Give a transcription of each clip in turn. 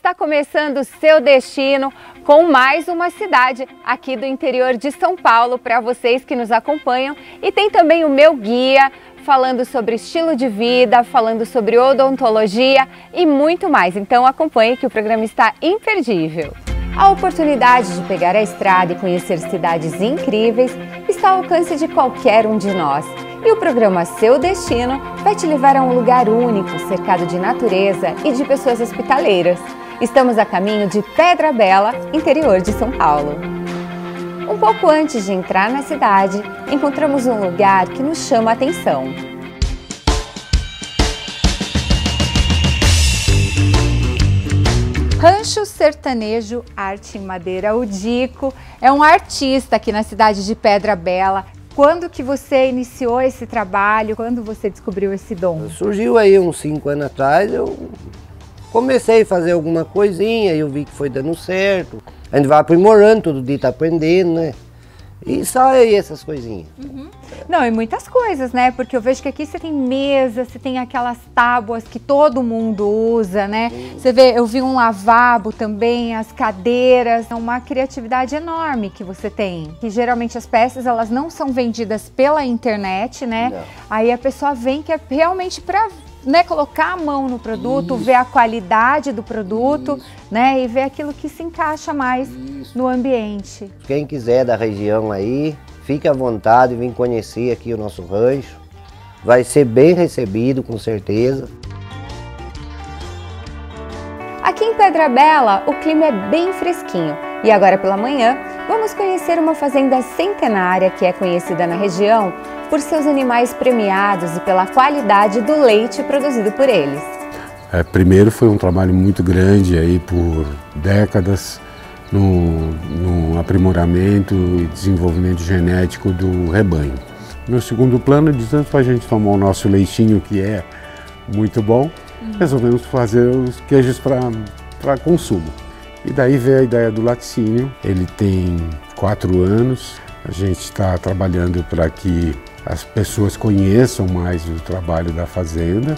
Está começando o Seu Destino com mais uma cidade aqui do interior de São Paulo para vocês que nos acompanham. E tem também o meu guia falando sobre estilo de vida, falando sobre odontologia e muito mais. Então acompanhe que o programa está imperdível. A oportunidade de pegar a estrada e conhecer cidades incríveis está ao alcance de qualquer um de nós. E o programa Seu Destino vai te levar a um lugar único, cercado de natureza e de pessoas hospitaleiras. Estamos a caminho de Pedra Bela, interior de São Paulo. Um pouco antes de entrar na cidade, encontramos um lugar que nos chama a atenção. Rancho Sertanejo Arte em Madeira. O Dico é um artista aqui na cidade de Pedra Bela. Quando que você iniciou esse trabalho? Quando você descobriu esse dom? Surgiu aí uns 5 anos atrás, eu comecei a fazer alguma coisinha, eu vi que foi dando certo. A gente vai aprimorando, todo dia tá aprendendo, né? E sai essas coisinhas. Não, e muitas coisas, né? Porque eu vejo que aqui você tem mesa, você tem aquelas tábuas que todo mundo usa, né? Você vê, eu vi um lavabo também, as cadeiras, é uma criatividade enorme que você tem. Que geralmente as peças, elas não são vendidas pela internet, né? Não. Aí a pessoa vem que é realmente para, né, colocar a mão no produto, ver a qualidade do produto, né, e ver aquilo que se encaixa mais no ambiente. Quem quiser da região aí, fique à vontade, vem conhecer aqui o nosso rancho. Vai ser bem recebido, com certeza. Aqui em Pedra Bela, o clima é bem fresquinho. E agora pela manhã, vamos conhecer uma fazenda centenária que é conhecida na região por seus animais premiados e pela qualidade do leite produzido por eles. Primeiro foi um trabalho muito grande aí por décadas no aprimoramento e desenvolvimento genético do rebanho. No segundo plano, de tanto para a gente tomar o nosso leitinho, que é muito bom, resolvemos fazer os queijos para consumo. E daí veio a ideia do laticínio. Ele tem 4 anos, a gente está trabalhando para que as pessoas conheçam mais o trabalho da fazenda.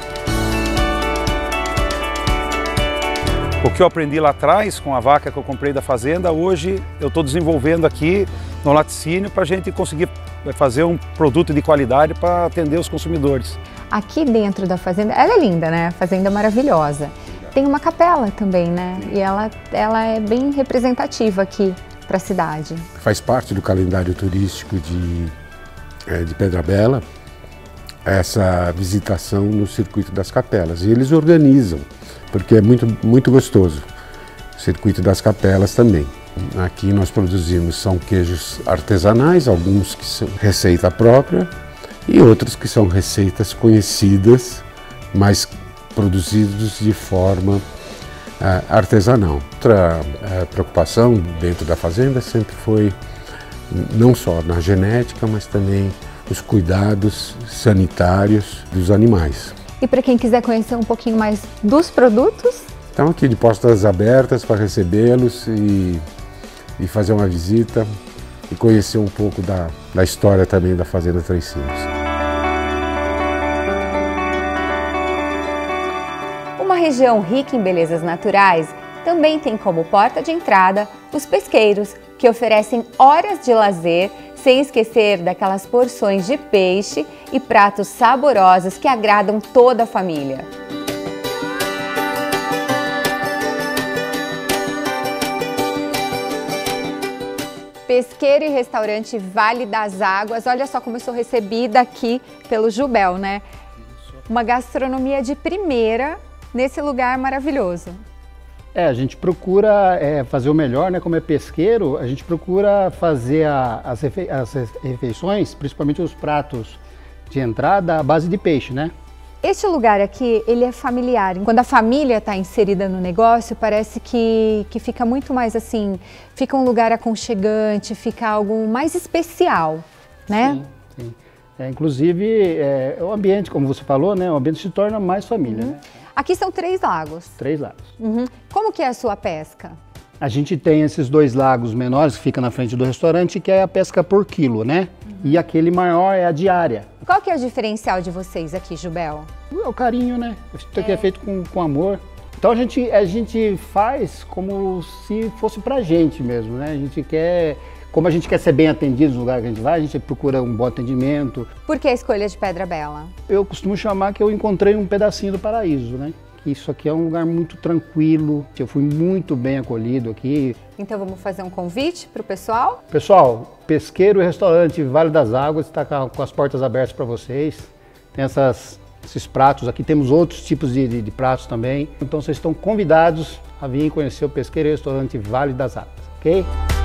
O que eu aprendi lá atrás com a vaca que eu comprei da fazenda, hoje eu estou desenvolvendo aqui no laticínio para a gente conseguir fazer um produto de qualidade para atender os consumidores. Aqui dentro da fazenda, ela é linda, né? A fazenda é maravilhosa. Tem uma capela também, né? E ela é bem representativa aqui para a cidade. Faz parte do calendário turístico de Pedra Bela essa visitação no circuito das capelas. E eles organizam, porque é muito gostoso. O circuito das capelas também. Aqui nós produzimos, são queijos artesanais, alguns que são receita própria e outros que são receitas conhecidas, mas produzidos de forma artesanal. Outra preocupação dentro da fazenda sempre foi não só na genética, mas também os cuidados sanitários dos animais. E para quem quiser conhecer um pouquinho mais dos produtos? Estamos aqui de portas abertas para recebê-los e fazer uma visita e conhecer um pouco da história também da Fazenda Três Sinos. Uma região rica em belezas naturais também tem como porta de entrada os pesqueiros, que oferecem horas de lazer, sem esquecer daquelas porções de peixe e pratos saborosos que agradam toda a família. Pesqueiro e restaurante Vale das Águas. Olha só como eu sou recebida aqui pelo Jubel, né? Uma gastronomia de primeira nesse lugar maravilhoso. A gente procura fazer o melhor, né? Como é pesqueiro, a gente procura fazer as refeições, principalmente os pratos de entrada, à base de peixe, né? Este lugar aqui, ele é familiar. Quando a família está inserida no negócio, parece que fica muito mais assim, fica um lugar aconchegante, fica algo mais especial, né? Sim, sim. Inclusive, o ambiente, como você falou, né? O ambiente se torna mais família, né? Aqui são 3 lagos. 3 lagos. Como que é a sua pesca? A gente tem esses 2 lagos menores que ficam na frente do restaurante, que é a pesca por quilo, né? E aquele maior é a diária. Qual que é o diferencial de vocês aqui, Jubel? É o carinho, né? Isso aqui é feito com amor. Então a gente faz como se fosse pra gente mesmo, né? Como a gente quer ser bem atendido no lugar que a gente vai, a gente procura um bom atendimento. Por que a escolha de Pedra Bela? Eu costumo chamar que eu encontrei um pedacinho do paraíso, né? Isso aqui é um lugar muito tranquilo, eu fui muito bem acolhido aqui. Então vamos fazer um convite para o pessoal? Pessoal, pesqueiro e restaurante Vale das Águas está com as portas abertas para vocês. Tem esses pratos aqui, temos outros tipos de pratos também. Então vocês estão convidados a vir conhecer o pesqueiro e restaurante Vale das Águas, ok?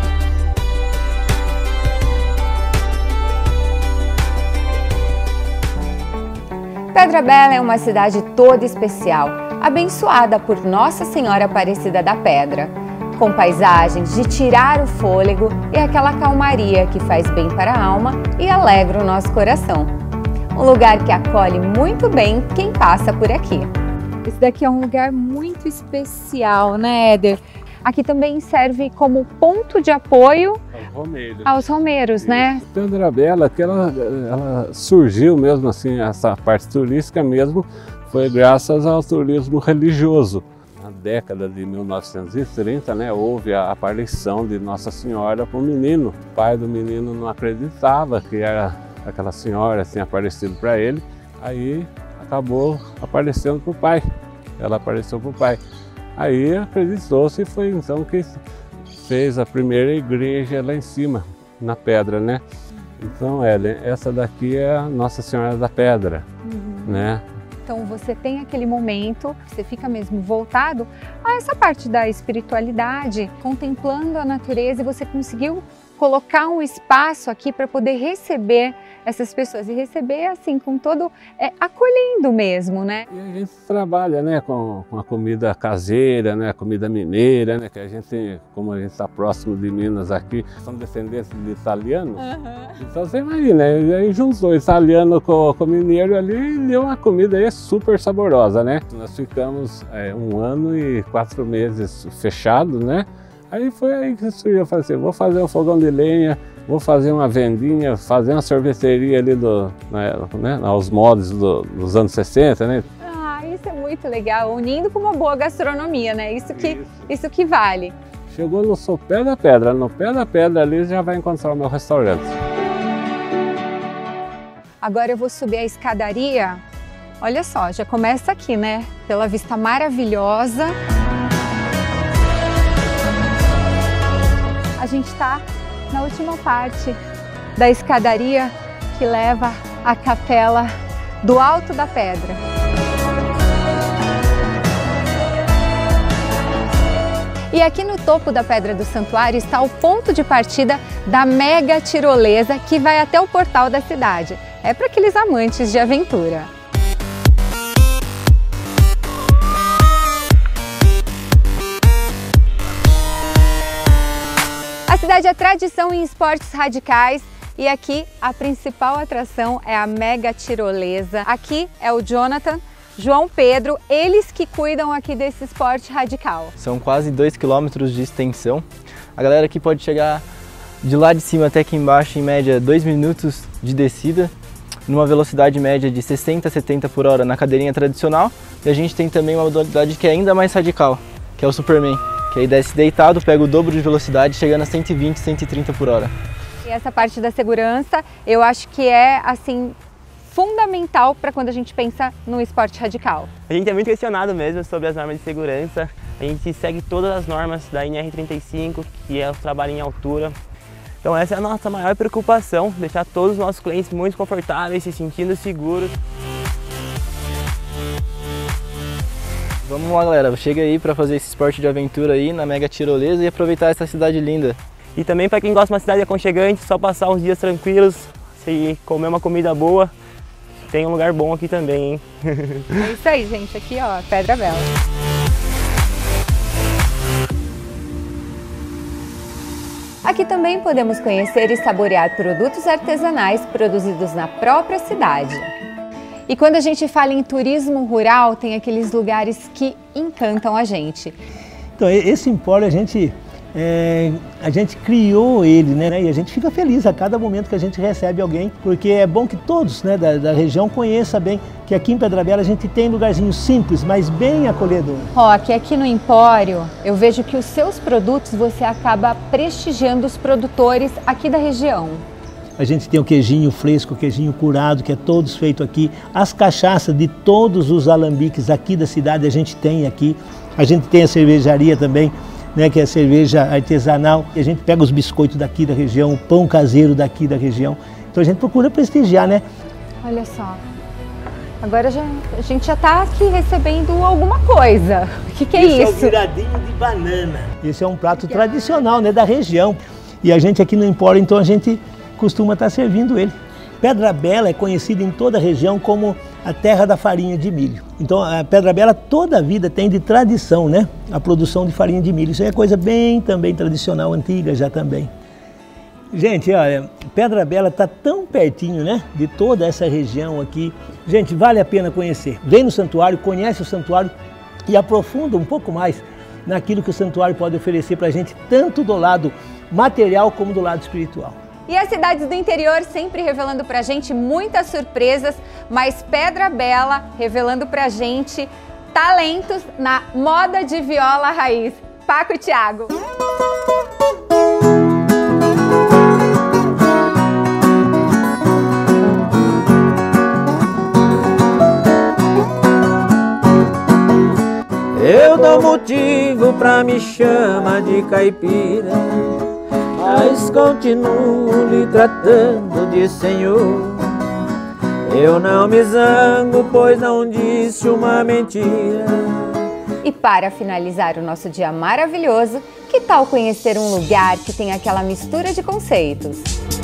Pedra Bela é uma cidade toda especial, abençoada por Nossa Senhora Aparecida da Pedra, com paisagens de tirar o fôlego e aquela calmaria que faz bem para a alma e alegra o nosso coração. Um lugar que acolhe muito bem quem passa por aqui. Esse daqui é um lugar muito especial, né, Éder? Aqui também serve como ponto de apoio aos romeiros, né? Pedra Bela, que ela surgiu mesmo assim, essa parte turística mesmo, foi graças ao turismo religioso. Na década de 1930, né, houve a aparição de Nossa Senhora para o menino. O pai do menino não acreditava que era aquela senhora tinha aparecido para ele, aí acabou aparecendo para o pai. Ela apareceu para o pai. Aí acreditou-se e foi então que fez a primeira igreja lá em cima, na pedra, né? Então, Ellen, essa daqui é a Nossa Senhora da Pedra, né? Então você tem aquele momento, você fica mesmo voltado a essa parte da espiritualidade, contemplando a natureza, e você conseguiu colocar um espaço aqui para poder receber essas pessoas e receber assim com todo, acolhendo mesmo, né? E a gente trabalha, né, com a comida caseira, né, a comida mineira, né, que a gente, como a gente está próximo de Minas aqui, são descendentes de italianos. Então você imagina, aí juntou italiano com mineiro ali e deu uma comida aí super saborosa, né? Nós ficamos 1 ano e 4 meses fechados, né? Aí foi aí que surgiu, eu falei assim, vou fazer um fogão de lenha, vou fazer uma vendinha, fazer uma sorveteria ali aos moldes dos anos 60, né? Ah, isso é muito legal, unindo com uma boa gastronomia, né? Isso que vale. Chegou no pé da pedra, no pé da pedra ali já vai encontrar o meu restaurante. Agora eu vou subir a escadaria, olha só, já começa aqui, né? Pela vista maravilhosa. A gente está na última parte da escadaria que leva à capela do Alto da Pedra. E aqui no topo da Pedra do Santuário está o ponto de partida da mega tirolesa que vai até o portal da cidade. É para aqueles amantes de aventura. A cidade é tradição em esportes radicais e aqui a principal atração é a mega tirolesa. Aqui é o Jonathan, João Pedro, eles que cuidam aqui desse esporte radical. São quase 2 quilômetros de extensão. A galera aqui pode chegar de lá de cima até aqui embaixo em média 2 minutos de descida, numa velocidade média de 60 a 70 por hora na cadeirinha tradicional. E a gente tem também uma modalidade que é ainda mais radical, que é o Superman. Que aí desce deitado, pega o dobro de velocidade, chegando a 120, 130 por hora. E essa parte da segurança, eu acho que é, assim, fundamental para quando a gente pensa no esporte radical. A gente é muito questionado mesmo sobre as normas de segurança. A gente segue todas as normas da NR35, que é o trabalho em altura. Então essa é a nossa maior preocupação, deixar todos os nossos clientes muito confortáveis, se sentindo seguros. Vamos lá, galera, chega aí para fazer esse esporte de aventura aí na mega tirolesa e aproveitar essa cidade linda. E também para quem gosta de uma cidade aconchegante, só passar uns dias tranquilos, se comer uma comida boa, tem um lugar bom aqui também, hein? É isso aí, gente, aqui ó, Pedra Bela. Aqui também podemos conhecer e saborear produtos artesanais produzidos na própria cidade. E quando a gente fala em turismo rural, tem aqueles lugares que encantam a gente. Então esse empório a gente a gente criou ele, né? E a gente fica feliz a cada momento que a gente recebe alguém, porque é bom que todos, né, da região conheçam bem que aqui em Pedra Bela a gente tem lugarzinho simples, mas bem acolhedor. Roque, aqui no Empório eu vejo que os seus produtos você acaba prestigiando os produtores aqui da região. A gente tem o queijinho fresco, o queijinho curado, que é todos feito aqui. As cachaças de todos os alambiques aqui da cidade a gente tem aqui. A gente tem a cervejaria também, né, que é a cerveja artesanal. E a gente pega os biscoitos daqui da região, o pão caseiro daqui da região. Então a gente procura prestigiar, né? Olha só, agora a gente já está aqui recebendo alguma coisa. O que é isso? Esse é o viradinho de banana. Esse é um prato tradicional, né, da região. E a gente aqui no Empório, então a gente costuma estar servindo ele. Pedra Bela é conhecida em toda a região como a terra da farinha de milho. Então a Pedra Bela toda a vida tem de tradição, né, a produção de farinha de milho. Isso é coisa bem também tradicional, antiga já também. Gente, olha, Pedra Bela está tão pertinho, né, de toda essa região aqui. Gente, vale a pena conhecer. Vem no santuário, conhece o santuário e aprofunda um pouco mais naquilo que o santuário pode oferecer para a gente, tanto do lado material como do lado espiritual. E as cidades do interior sempre revelando pra gente muitas surpresas, mas Pedra Bela revelando pra gente talentos na moda de viola raiz. Paco e Thiago. Eu dou motivo pra me chamar de caipira, mas continuo lhe tratando de senhor. Eu não me zango, pois não disse uma mentira. E para finalizar o nosso dia maravilhoso, que tal conhecer um lugar que tem aquela mistura de conceitos?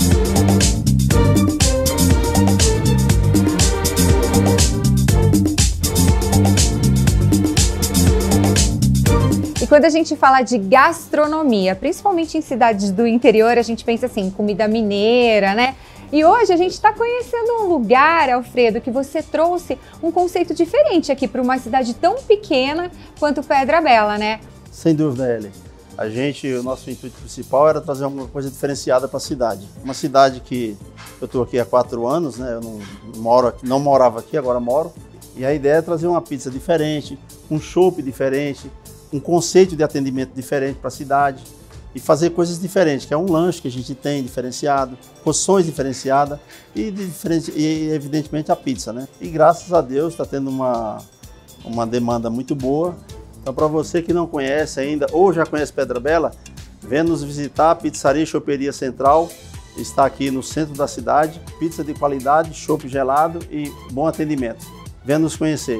E quando a gente fala de gastronomia, principalmente em cidades do interior, a gente pensa assim, comida mineira, né? E hoje a gente está conhecendo um lugar, Alfredo, que você trouxe um conceito diferente aqui para uma cidade tão pequena quanto Pedra Bela, né? Sem dúvida, Ellen. O nosso intuito principal era trazer alguma coisa diferenciada para a cidade. Uma cidade que eu estou aqui há 4 anos, né? Eu não morava aqui, agora moro. E a ideia é trazer uma pizza diferente, um chopp diferente, um conceito de atendimento diferente para a cidade e fazer coisas diferentes, que é um lanche que a gente tem diferenciado, porções diferenciadas e evidentemente a pizza, né? E graças a Deus está tendo uma demanda muito boa. Então para você que não conhece ainda ou já conhece Pedra Bela, venha nos visitar. A Pizzaria e Choperia Central está aqui no centro da cidade. Pizza de qualidade, chopp gelado e bom atendimento. Venha nos conhecer.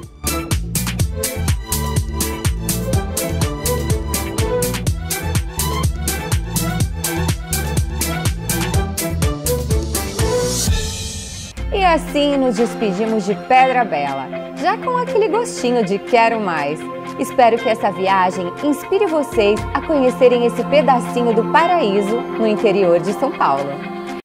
E assim nos despedimos de Pedra Bela, já com aquele gostinho de quero mais. Espero que essa viagem inspire vocês a conhecerem esse pedacinho do paraíso no interior de São Paulo.